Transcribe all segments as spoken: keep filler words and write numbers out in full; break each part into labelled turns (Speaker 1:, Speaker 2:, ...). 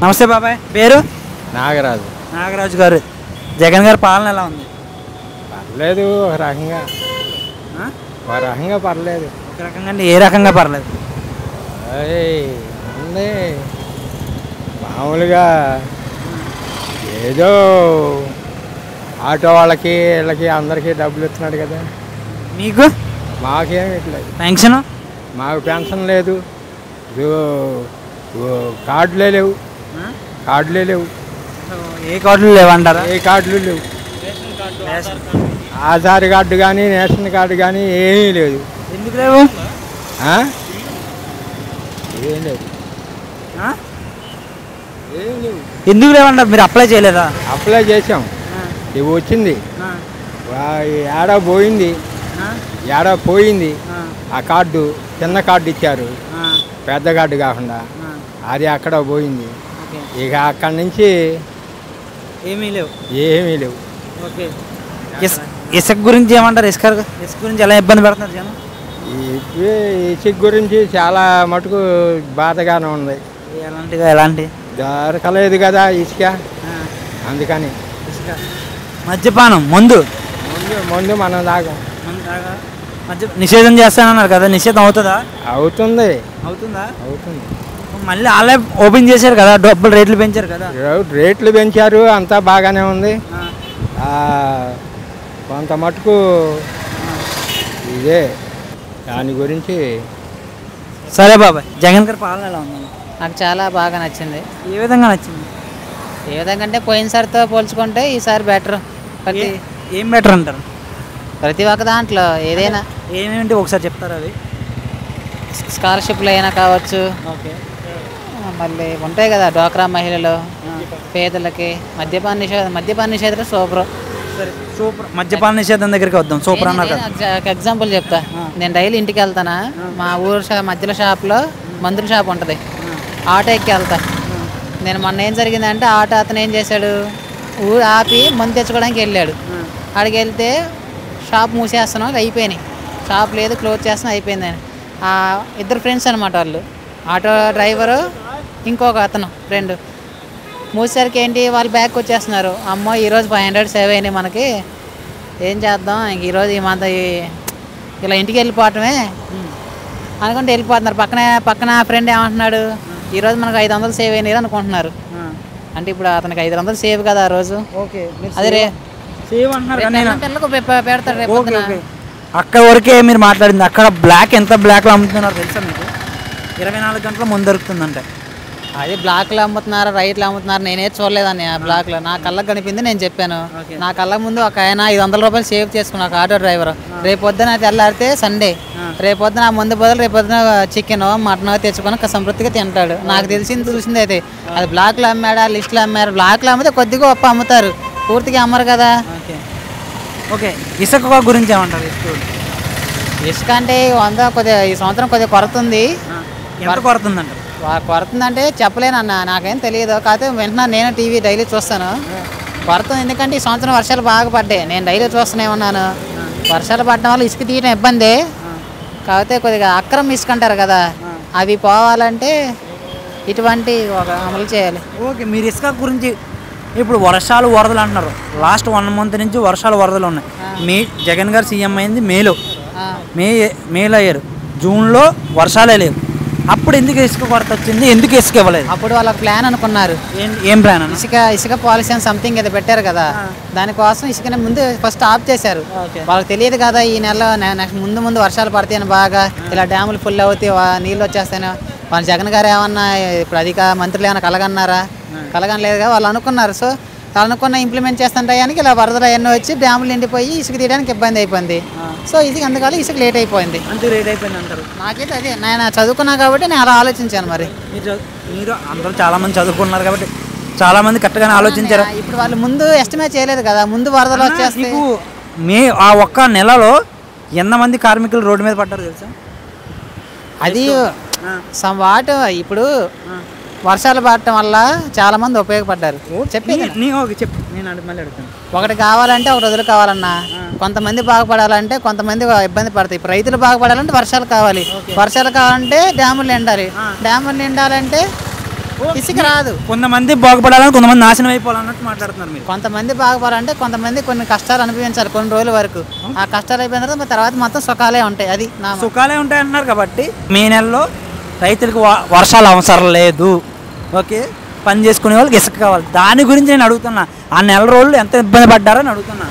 Speaker 1: నమస్తే బాబాయ్, పేరు?
Speaker 2: నాగరాజు.
Speaker 1: నాగరాజు గారు, జగన్ గారి పాలన ఎలా ఉంది?
Speaker 2: పర్లేదు, ఒక రకంగా ఒక రకంగా పర్లేదు.
Speaker 1: ఒక రకంగా అంటే ఏ రకంగా పర్లేదు?
Speaker 2: ఉంది మామూలుగా ఏదో ఆటో వాళ్ళకి వీళ్ళకి అందరికీ డబ్బులు ఇస్తున్నాడు కదా.
Speaker 1: మీకు?
Speaker 2: మాకేమి ఇట్లేదు.
Speaker 1: పెన్షన్?
Speaker 2: మాకు పెన్షన్ లేదు, కార్డులే లేవు. కార్డులే లేవు.
Speaker 1: ఏ కార్డులు లేవంటారా?
Speaker 2: ఏ కార్డులు లేవు. ఆధార్ కార్డు కానీ రేషన్ కార్డు కానీ ఏమీ లేదు.
Speaker 1: ఎందుకు లేవు?
Speaker 2: ఏం లేదు. ఏం లేవు.
Speaker 1: ఎందుకు లేవంటారు? మీరు అప్లై చేయలేదా?
Speaker 2: అప్లై చేసాం, ఇవి వచ్చింది. ఏడా పోయింది, ఏడా పోయింది. ఆ కార్డు చిన్న కార్డు ఇచ్చారు, పెద్ద కార్డు కాకుండా. అది అక్కడ పోయింది. ఇక అక్కడి నుంచి
Speaker 1: ఏమీ లేవు.
Speaker 2: ఏమీ లేవు.
Speaker 1: ఓకే. ఇసుక గురించి ఏమంటారు? ఇసుక ఇసుక గురించి ఎలా ఇబ్బంది పెడుతున్నారు జనం?
Speaker 2: ఇసుక గురించి చాలా మటుకు బాధగానే ఉంది.
Speaker 1: ఎలాంటిగా? ఎలాంటి?
Speaker 2: దొరకలేదు కదా ఇసుక, అందుకని.
Speaker 1: ఇసుక, మద్యపానం, మందు
Speaker 2: ముందు ముందు మనం దాకా
Speaker 1: మద్య నిషేధం చేస్తానన్నారు కదా, నిషేధం అవుతుందా?
Speaker 2: అవుతుంది.
Speaker 1: అవుతుందా?
Speaker 2: అవుతుంది.
Speaker 1: మళ్ళీ వాళ్ళే ఓపెన్ చేశారు కదా, డబ్బులు రేట్లు పెంచారు కదా.
Speaker 2: రేట్లు పెంచారు, అంతా బాగానే ఉంది. కొంత మటుకు ఇదే దాని గురించి.
Speaker 1: సరే బాబాయ్, జగన్ గారి పాలన ఎలా ఉంది?
Speaker 3: నాకు చాలా బాగా నచ్చింది.
Speaker 1: ఏ విధంగా నచ్చింది?
Speaker 3: ఏ విధంగా అంటే పోయినసారితో పోల్చుకుంటే ఈసారి బెటర్. ప్రతి
Speaker 1: ఏం బెటర్ అంటారు?
Speaker 3: ప్రతి ఒక్క దాంట్లో ఏదైనా.
Speaker 1: ఏమేంటి ఒకసారి చెప్తారా? అవి
Speaker 3: స్కాలర్షిప్లు అయినా కావచ్చు,
Speaker 1: ఓకే,
Speaker 3: మళ్ళీ ఉంటాయి కదా డ్వాక్రా మహిళలు, పేదలకి, మద్యపాన నిషేధం. మద్యపాన నిషేధం సూపర్.
Speaker 1: సరే, సూపర్. మద్యపాన నిషేధం దగ్గరికి వద్దాం. సూపర్ అన్నారు కదా.
Speaker 3: ఎగ్జాంపుల్ చెప్తా. నేను డైలీ ఇంటికి వెళ్తానా, మా ఊరు షా మధ్యలో షాప్లో మందుల షాప్ ఉంటుంది. ఆటో ఎక్కి వెళ్తా నేను. మొన్న ఏం జరిగిందంటే ఆటో అతను ఏం చేశాడు, ఊరు ఆపి మందు తెచ్చుకోవడానికి వెళ్ళాడు. అక్కడికి వెళ్తే షాప్ మూసేస్తున్నాం, అయిపోయినాయి. షాప్ లేదు, క్లోజ్ చేస్తున్నాం, అయిపోయిందని. ఇద్దరు ఫ్రెండ్స్ అనమాట వాళ్ళు, ఆటో డ్రైవరు ఇంకొక అతను ఫ్రెండ్. మూసేసరికి ఏంటి, వాళ్ళు బ్యాక్ వచ్చేస్తున్నారు. అమ్మో ఈరోజు ఫైవ్ హండ్రెడ్ సేవ్ అయినాయి మనకి, ఏం చేద్దాం ఇంక ఈరోజు ఈ మంత ఇలా ఇంటికి వెళ్ళిపోవటమే అనుకుంటే వెళ్ళిపోతున్నారు. పక్కన పక్కన ఫ్రెండ్ ఏమంటున్నాడు, ఈరోజు మనకు ఐదు వందలు సేవ్ అయినాయి అనుకుంటున్నారు. అంటే ఇప్పుడు అతనికి ఐదు వందలు సేవ్ కదా ఆ రోజు. అదే రే
Speaker 1: సేవ్ అంటున్నారు,
Speaker 3: పిల్లలకు పెడతాడు రేపు.
Speaker 1: అక్కడ వరకే మీరు మాట్లాడింది. అక్కడ బ్లాక్ ఎంత బ్లాక్లో అమ్ముతున్నారు తెలుసా మీకు? ఇరవై నాలుగు గంటల ముందు దొరుకుతుందంటే.
Speaker 3: అది బ్లాక్లో అమ్ముతున్నారు, రైట్లో అమ్ముతున్నారు. నేనే చూడలేదని ఆ బ్లాక్లో. నా కళ్ళకు కనిపింది, నేను చెప్పాను. నా కళ్ళ ముందు ఒక ఆయన ఐదు వందల రూపాయలు సేవ్ చేసుకున్నా, ఒక ఆటో డ్రైవర్. రేపు పొద్దున తెల్లారితే సండే, రేపు పొద్దున ఆ ముందు బదులు రేపు పొద్దున చికెన్ మటన్ తెచ్చుకొని సంతృప్తిగా తింటాడు. నాకు తెలిసింది చూసింది అయితే అది బ్లాక్లో అమ్మాడా, లిస్టులో అమ్మారు. బ్లాక్లో అమ్మితే కొద్దిగా గొప్ప అమ్ముతారు, పూర్తిగా అమ్మరు కదా.
Speaker 1: ఓకే, ఇసుక గురించి ఏమంటారు?
Speaker 3: ఇసుక అంటే వంద కొద్దిగా ఈ సంవత్సరం కొద్దిగా కొరత ఉంది.
Speaker 1: కొరత ఉందంట.
Speaker 3: కొరతుందంటే చెప్పలేనన్న, నాకేం తెలియదు. కాకపోతే వెంటనే నేను టీవీ డైలీ చూస్తాను. కొరత ఎందుకంటే ఈ సంవత్సరం వర్షాలు బాగా పడ్డాయి. నేను డైలీ చూస్తూనే ఉన్నాను. వర్షాలు పడడం వల్ల ఇసుక తీయడం ఇబ్బంది. కాకపోతే కొద్దిగా అక్రమ ఇసుక అంటారు కదా, అవి పోవాలంటే ఇటువంటి ఒక అమలు చేయాలి.
Speaker 1: ఓకే, మీరు ఇసుక గురించి ఇప్పుడు వర్షాలు వరదలు అంటున్నారు. లాస్ట్ వన్ మంత్ నుంచి వర్షాలు వరదలు ఉన్నాయి. మే జగన్ గారు సీఎం అయింది మేలో, మే మేలో అయ్యారు. జూన్లో వర్షాలే లేవు. అప్పుడు ఎందుకు ఇసుక కొరత వచ్చింది? ఎందుకు ఇసుక ఇవ్వలేదు?
Speaker 3: అప్పుడు వాళ్ళకి ప్లాన్ అనుకున్నారు.
Speaker 1: ఏం ప్లాన్?
Speaker 3: ఇసుక ఇసుక పాలసీ అని సంథింగ్ ఏదో పెట్టారు కదా, దానికోసం ఇసుకని ముందు ఫస్ట్ ఆఫ్ చేశారు. వాళ్ళకి తెలియదు కదా ఈ నెల నెక్స్ట్ ముందు ముందు వర్షాలు పడతాయని, బాగా ఇలా డ్యాములు ఫుల్ అవుతాయి, నీళ్ళు వచ్చేస్తాయని. వాళ్ళు జగన్ గారు ఏమన్నా ఇప్పుడు అధిక మంత్రులు ఏమైనా కలగన్నారా? కలగనలేదు కదా. వాళ్ళు అనుకున్నారు. సో అనుకున్న ఇంప్లిమెంట్ చేస్తుంటాయానికి ఇలా వరదలు అవన్నీ వచ్చి డ్యాములు నిండిపోయి ఇసుక తీయడానికి ఇబ్బంది అయిపోయింది. సో ఇది అందుకని ఇసుక లేట్ అయిపోయింది.
Speaker 1: అంతే లేట్ అయిపోయింది అంటారు.
Speaker 3: నాకైతే అదే, నేను చదువుకున్నా కాబట్టి నేను అలా ఆలోచించాను. మరి
Speaker 1: మీరు మీరు అందరూ చాలా మంది చదువుకున్నారు కాబట్టి చాలా మంది కరెక్ట్గానే ఆలోచించారు.
Speaker 3: ఇప్పుడు వాళ్ళు ముందు ఎస్టిమేట్ చేయలేదు కదా, ముందు వరదలు వచ్చేస్తాయి.
Speaker 1: మే ఆ ఒక్క నెలలో ఎంతమంది కార్మికులు రోడ్డు మీద పడ్డారు తెలుసా?
Speaker 3: అది సమ్ వాట్. ఇప్పుడు వర్షాలు పడటం వల్ల చాలా మంది ఉపయోగపడ్డారు. చెప్పేది ఒకటి కావాలంటే ఒక రోజులు కావాలన్నా, కొంతమంది బాగుపడాలంటే కొంతమంది ఇబ్బంది పడతాయి. ఇప్పుడు రైతులు బాగుపడాలంటే వర్షాలు కావాలి, వర్షాలు కావాలంటే డ్యాములు నిండాలి, డ్యాములు నిండాలంటే ఇసుక రాదు.
Speaker 1: కొంతమంది బాగుపడాలని కొంతమంది నాశనం అయిపోవాలన్నట్టు మాట్లాడుతున్నారు మీరు.
Speaker 3: కొంతమంది బాగుపడాలంటే కొంతమంది కొన్ని కష్టాలు అనుభవించాలి కొన్ని రోజుల వరకు. ఆ కష్టాలు అయిపోయిన తర్వాత తర్వాత మొత్తం సుఖాలే ఉంటాయి. అది నా
Speaker 1: సుఖాలే ఉంటాయి అన్నారు కాబట్టి మే నెలలో రైతులకు వ- వర్షాలు అవసరం లేదు. ఓకే, పని చేసుకునే వాళ్ళకి ఇసుక కావాలి. దాని గురించి నేను అడుగుతున్నా. ఆ నెల రోజులు ఎంత ఇబ్బంది పడ్డారని అడుగుతున్నా.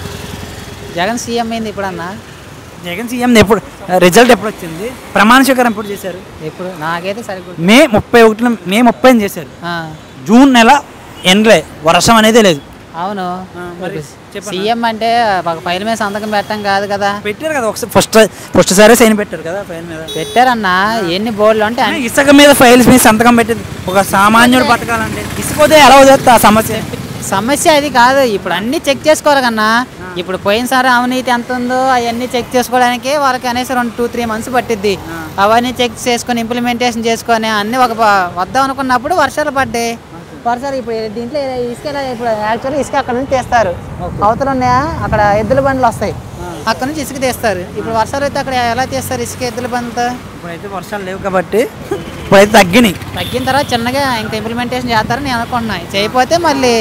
Speaker 3: జగన్ సీఎం అయింది ఇప్పుడన్నా.
Speaker 1: జగన్ సీఎం ఎప్పుడు రిజల్ట్ ఎప్పుడు వచ్చింది? ప్రమాణ స్వీకారం ఎప్పుడు చేశారు?
Speaker 3: ఇప్పుడు నాకైతే సరిగ్గా
Speaker 1: మే ముప్పై ఒకటిన మే ముప్పై చేశారు. జూన్ నెల ఎండ్లే, వర్షం అనేది లేదు.
Speaker 3: అవును.
Speaker 1: మరి చెప్పండి.
Speaker 3: సీఎం అంటే ఒక ఫైల్ మీద సంతకం పెట్టడం కాదు కదా.
Speaker 1: పెట్టారు కదా ఒకసారి, ఫస్ట్ ఫస్ట్ సారే సైన్ పెట్టారు కదా ఫైల్ మీద.
Speaker 3: పెట్టారన్నా ఎన్ని బోర్డులు అంటే
Speaker 1: కానీ ఇసుక మీద ఫైల్స్ మీద సంతకం పెట్టింది ఒక సామాన్యుడు బతకాలంటే ఇసుకపోతే ఎలా వదిలేస్తా ఆ సమస్య?
Speaker 3: సమస్య అది కాదు. ఇప్పుడు అన్ని చెక్ చేసుకోవాలి కన్నా. ఇప్పుడు పోయినసారి అవినీతి ఎంత ఉందో అవన్నీ చెక్ చేసుకోవడానికి వాళ్ళకి అనేసి రెండు టూ త్రీ మంత్స్ పట్టిద్ది. అవన్నీ చెక్ చేసుకొని ఇంప్లిమెంటేషన్ చేసుకొని అన్నీ ఒక ప- వద్దాం అనుకున్నప్పుడు వర్షాలు పడ్డాయి. వర్షాలు ఇప్పుడు దీంట్లో ఇసుక ఎలా- ఇప్పుడు యాక్చువల్లీ ఇసుక అక్కడ నుంచి తీస్తారు. అవతల ఉన్నాయా అక్కడ ఎద్దుల బండ్లు వస్తాయి, అక్కడ నుంచి ఇసుక తీస్తారు. ఇప్పుడు వర్షాలు అయితే అక్కడ ఎలా తీస్తారు ఇసుక ఎద్దుల బండ్లతో?
Speaker 1: ఇప్పుడైతే వర్షాలు లేవు కాబట్టి ఇప్పుడైతే తగ్గినాయి.
Speaker 3: తగ్గిన తర్వాత చిన్నగా ఇంకా ఇంప్లిమెంటేషన్ చేస్తారని నేను అనుకుంటున్నాను. చేయకపోతే మళ్ళీ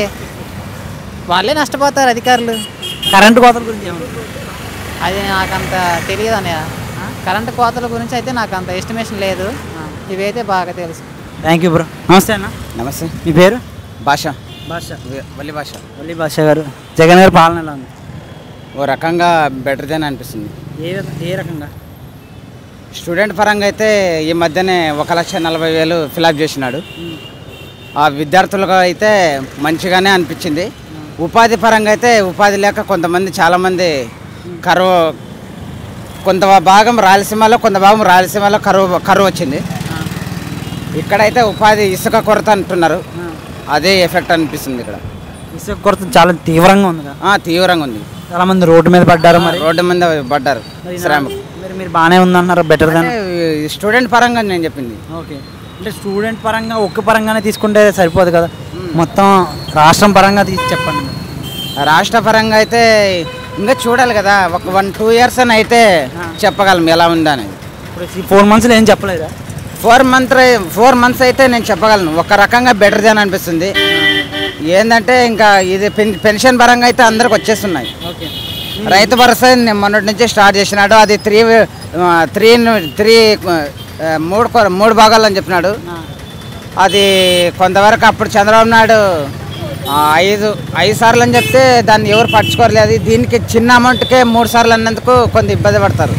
Speaker 3: వాళ్ళే నష్టపోతారు అధికారులు.
Speaker 1: కరెంటు కోతల గురించి ఏమన్నా?
Speaker 3: అది నాకు అంత తెలియదు అన్నయ్య. కరెంటు కోతల గురించి అయితే నాకు అంత ఎస్టిమేషన్ లేదు. ఇవైతే బాగా తెలుసు.
Speaker 1: Thank you bro. నమస్తే అన్న.
Speaker 2: నమస్తే.
Speaker 1: మీ పేరు?
Speaker 2: భాష
Speaker 1: భాష.
Speaker 2: వల్లి భాష.
Speaker 1: వల్లి భాష గారు, జగన్ గారి పాలన ఎలా ఉంది?
Speaker 2: ఓ రకంగా బెటర్ దేని అనిపిస్తుంది.
Speaker 1: ఏ ఏ రకంగా?
Speaker 2: స్టూడెంట్ పరంగా అయితే ఈ మధ్యనే ఒక లక్ష నలభై వేలు ఫిలప్ చేసినాడు. ఆ విద్యార్థులకు అయితే మంచిగానే అనిపించింది. ఉపాధి పరంగా అయితే ఉపాధి లేక కొంతమంది చాలామంది కరువు, కొంత భాగం రాయలసీమలో కొంత భాగం రాయలసీమలో కరువు కరువు వచ్చింది. ఇక్కడైతే ఉపాధి ఇసుక కొరత అంటున్నారు. అదే ఎఫెక్ట్ అనిపిస్తుంది ఇక్కడ.
Speaker 1: ఇసుక కొరత చాలా తీవ్రంగా ఉంది కదా.
Speaker 2: ఆ, తీవ్రంగా ఉంది.
Speaker 1: చాలా మంది రోడ్డు మీద పడ్డారు. మరి
Speaker 2: రోడ్డు మీద పడ్డారు
Speaker 1: మరి
Speaker 2: శ్రామికులు.
Speaker 1: మరి మీరు బాగానే ఉందన్నారు, బెటర్ దాన్.
Speaker 2: అంటే స్టూడెంట్ పరంగా నేను చెప్పింది.
Speaker 1: ఓకే, అంటే స్టూడెంట్ పరంగా ఒక్క పరంగానే తీసుకుంటే సరిపోదు కదా, మొత్తం రాష్ట్రం పరంగా తీసి చెప్పండి మీరు.
Speaker 2: రాష్ట్ర పరంగా అయితే ఇంకా చూడాలి కదా. ఒక వన్ టూ ఇయర్స్ అని అయితే చెప్పగలం ఎలా ఉందనేది.
Speaker 1: ఇప్పుడు ఈ ఫోర్ మంత్స్లో ఏం చెప్పలేదా?
Speaker 2: ఫోర్ మంత్ ఫోర్ మంత్స్ అయితే నేను చెప్పగలను. ఒక రకంగా బెటర్ దాన్ అనిపిస్తుంది. ఏంటంటే ఇంకా ఇది పెన్ పెన్షన్ పరంగా అయితే అందరికి వచ్చేస్తున్నాయి.
Speaker 1: ఓకే,
Speaker 2: రైతు భరోసా నేను మొన్నటి నుంచి స్టార్ట్ చేసినాడు. అది త్రీ త్రీ త్రీ మూడు కొ- మూడు భాగాలు అని చెప్పినాడు. అది కొంతవరకు అప్పుడు చంద్రబాబు నాయుడు ఆ, ఐదు ఐదు సార్లు అని చెప్తే దాన్ని ఎవరు పట్టించుకోలేదు. దీనికి చిన్న అమౌంట్కే మూడు సార్లు అన్నందుకు కొంత ఇబ్బంది పడతారు.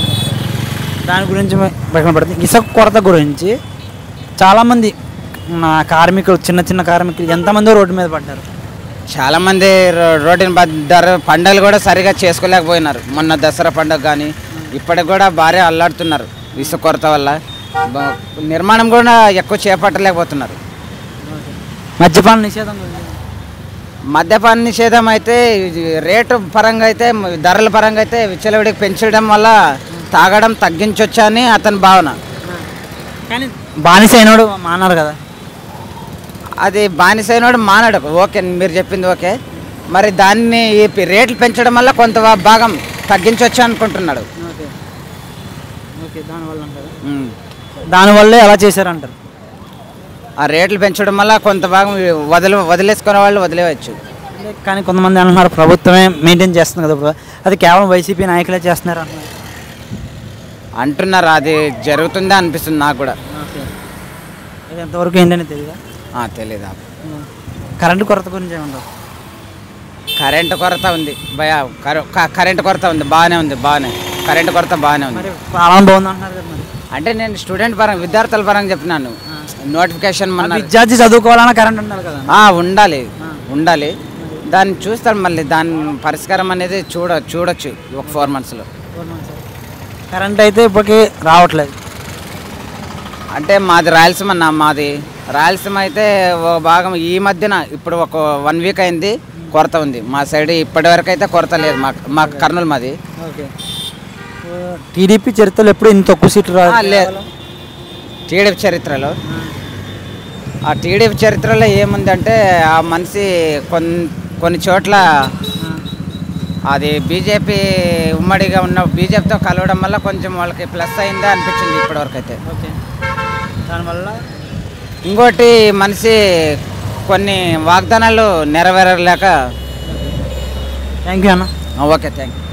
Speaker 1: దాని గురించి పక్కన పడుతుంది. ఇసుక కొరత గురించి చాలామంది నా కార్మికులు, చిన్న చిన్న కార్మికులు ఎంతమంది రోడ్డు మీద పడ్డారు.
Speaker 2: చాలామంది రో- రోడ్డుని పడ్డారు. పండుగలు కూడా సరిగా చేసుకోలేకపోయినారు. మొన్న దసరా పండుగ కానీ ఇప్పటికి కూడా భారీ అల్లాడుతున్నారు ఇసుక కొరత వల్ల. బ- నిర్మాణం కూడా ఎక్కువ చేపట్టలేకపోతున్నారు.
Speaker 1: మద్యపాన నిషేధం గురించి
Speaker 2: మద్యపాన నిషేధం అయితే ఇది రేటు పరంగా అయితే ధరల పరంగా అయితే విచ్చలవిడికి పెంచడం వల్ల తాగడం తగ్గించొచ్చా అని అతని భావన.
Speaker 1: కానీ బానిస అయినోడు మానారు కదా.
Speaker 2: అది బానిసైనోడు మానడు. ఓకే, మీరు చెప్పింది ఓకే. మరి దాన్ని ఈ పి- రేట్లు పెంచడం వల్ల కొంత వా- భాగం తగ్గించవచ్చు అనుకుంటున్నాడు.
Speaker 1: ఓకే ఓకే దానివల్ల అంటారు.
Speaker 2: ఉమ్.
Speaker 1: దానివల్లే అలా చేశారంటారు.
Speaker 2: ఆ రేట్లు పెంచడం వల్ల కొంత భాగం వదిలి వదిలేసుకునే వాళ్ళు వదిలేయచ్చు.
Speaker 1: అంటే కానీ కొంతమంది అంటున్నారు ప్రభుత్వమే మెయింటైన్ చేస్తుంది కదా ఇప్పుడు, అది కేవలం వైసీపీ నాయకులే చేస్తున్నారు అంటున్నారు.
Speaker 2: అంటున్నారు. అది జరుగుతుందా అనిపిస్తుంది నాకు కూడా.
Speaker 1: ఓకే, అది ఎంతవరకు ఏంటని తెలియదా?
Speaker 2: ఆ, తెలీదా.
Speaker 1: కరెంటు కొరత గురించి ఏమంటారు?
Speaker 2: కరెంటు కొరత ఉంది భయ కర- క- కరెంటు కొరత ఉంది. బాగానే ఉంది, బాగానే కరెంటు కొరత బాగానే ఉంది.
Speaker 1: మరి పాలన బాగుంది అంటున్నారు కదా. మరి
Speaker 2: అంటే నేను స్టూడెంట్ పరంగా విద్యార్థుల పరంగా చెప్తున్నాను. నోటిఫికేషన్ మన
Speaker 1: విద్యార్థి చదువుకోవాలన్నా కరెంట్ ఉండాలి కదా.
Speaker 2: ఆ, ఉండాలి ఉండాలి దాన్ని చూస్తాం. మళ్ళీ దాని పరిష్కారం అనేది చూడ చూడొచ్చు ఒక ఫోర్ మంత్స్లో.
Speaker 1: కరెంట్ అయితే ఇప్పటికి రావట్లేదు.
Speaker 2: అంటే మాది రాయలసీమ అన్న. మాది రాయలసీమ అయితే ఒక భాగం ఈ మధ్యన ఇప్పుడు ఒక వన్ వీక్ అయింది కొరత ఉంది. మా సైడ్ ఇప్పటి వరకు అయితే కొరత లేదు. మా మా కర్నూలు మాది.
Speaker 1: ఓకే, టీడీపీ చరిత్రలో ఎప్పుడు ఇంత తక్కువ సీట్లు
Speaker 2: ఆ,
Speaker 1: రాదు.
Speaker 2: లేదు. టీడీపీ చరిత్రలో ఆ టీడీపీ చరిత్రలో ఏముందంటే ఆ మనిషి కొన్ని కొన్ని చోట్ల అది బీజేపీ ఉమ్మడిగా ఉన్న బీజేపీతో కలవడం వల్ల కొంచెం వాళ్ళకి ప్లస్ అయిందా అనిపించింది ఇప్పటివరకు అయితే.
Speaker 1: ఓకే, దానివల్ల
Speaker 4: ఇంకోటి మనిషి కొన్ని వాగ్దానాలు నెరవేరలేక.
Speaker 1: థ్యాంక్ యూ అన్న.
Speaker 4: Okay, thank you.